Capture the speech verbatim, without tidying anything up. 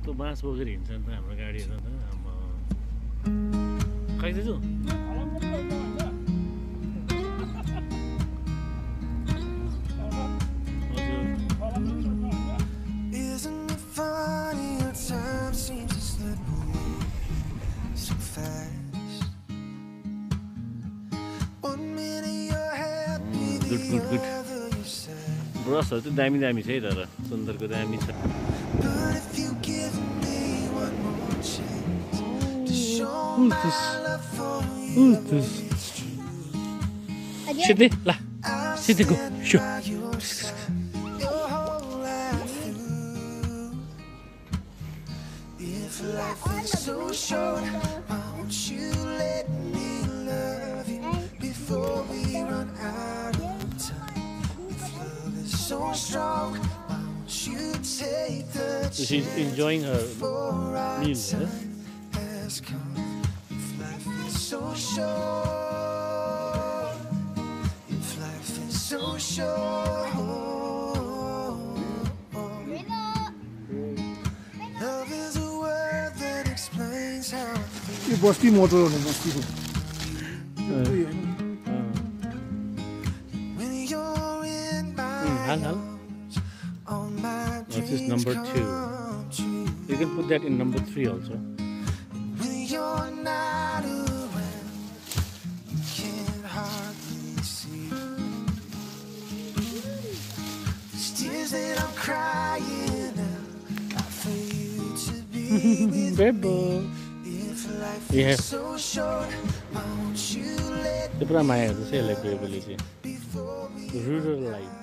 कस्तो बाँस बोकेर हिँड्छ नि त हाम्रो गाडीहरू त आम्मा खै दाजु गुड गुड गुड ब्रसहरू चाहिँ दामी दामी छ है तर सुन्दरको दामी छ सिधै ल सिधै गो सो She's enjoying her meal, huh? यो बस्ती मोटर हो बस्तीको Hal, hal. This is number two. You can put that in number three also. Bebo. Yeah. The pura maya, the say like Beverly. Rural life.